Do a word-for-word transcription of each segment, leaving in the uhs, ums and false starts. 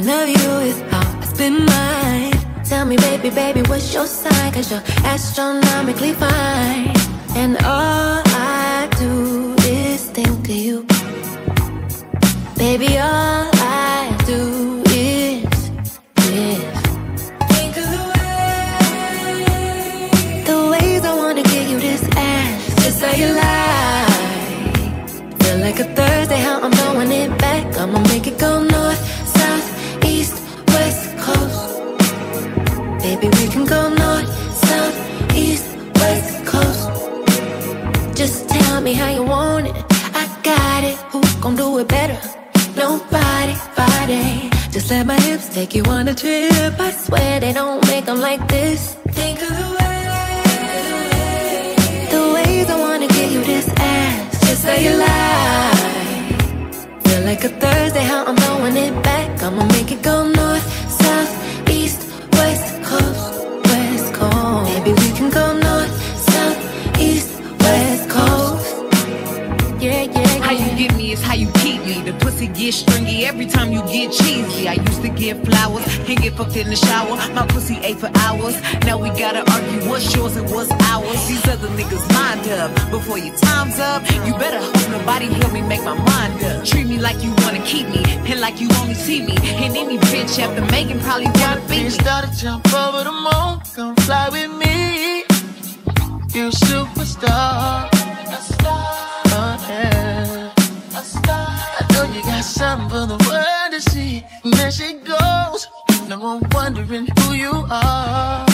thinking of you is how I spend mine. Tell me, baby, baby, what's your sign? Cause you're astronomically fine. And all I do is think of you. Baby, all I do is, is think of the way, the ways I wanna give you this ass, just how you lie. Feel like a Thursday, how I'm throwing it back. I'ma make it go north, south, east, west coast. Baby, we can go north, south, east, west coast. Just tell me how you want it. I got it. Who gon' do it better? Nobody, body. Just let my hips take you on a trip. I swear they don't make them like this. Think of the way, the ways I wanna give you this ass, just how you lie. Feel like a Thursday, how I'm throwing it back. I'ma make it go north, south, east, west coast, west coast. Maybe we can go north, south, east, west coast. Yeah, yeah, yeah. How you get me is how you keep me. The pussy get stringy every time you get cheesy. I used to get flowers and get fucked in the shower. My pussy ate for hours. Now we gotta argue what's yours and what's ours. These other niggas mind up. Before your time's up, you better hope nobody help me make my mind up. Treat me like you wanna keep me, and like you only see me. And any bitch after making probably wanna beat me. Started jump over the moon, come fly with me. You superstar, a star, oh yeah, a star. I know you got something for the world to see. And there she goes, no one wondering who you are.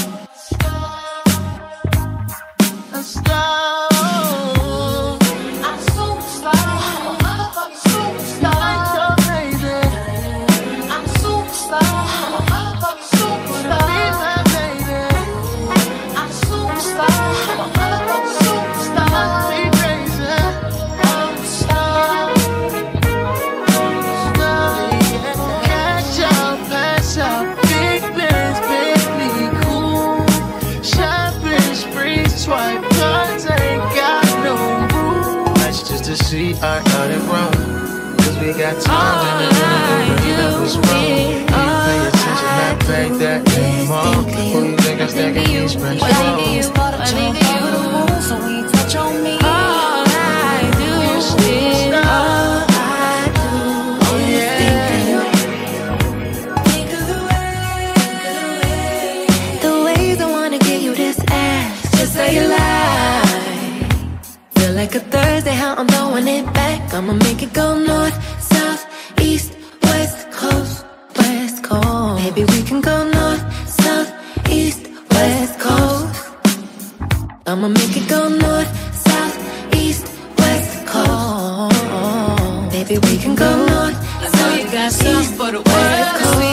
A star, I'm a superstar, I'm a motherfucking superstar. I'm so crazy, I'm a superstar, I'm a motherfucking superstar. Be my baby, I'm a superstar, I'm a motherfucking superstar. Be crazy, I'm a star. Catch up, pass up, big bands, big me cool. Shopping spree, swipe cards, ain't got no rules. That's just to see I got it wrong. Cause we got time and the that was wrong. You pay attention, not pay that anymore. Who you think I'm stacking these friends for? You started jumping over the moon, so we touch on me. All I do is, all I do is think of you. Think of the way, the ways I wanna give you this ass, just how you lie. Feel like a Thursday, how I'm throwing it back. I'ma make it go north, south, east, west coast, west coast. Maybe we can go north, south, east, west coast. I'ma make it go north, south, east, west coast. Maybe we can go north, south, You got east, something for the world to see.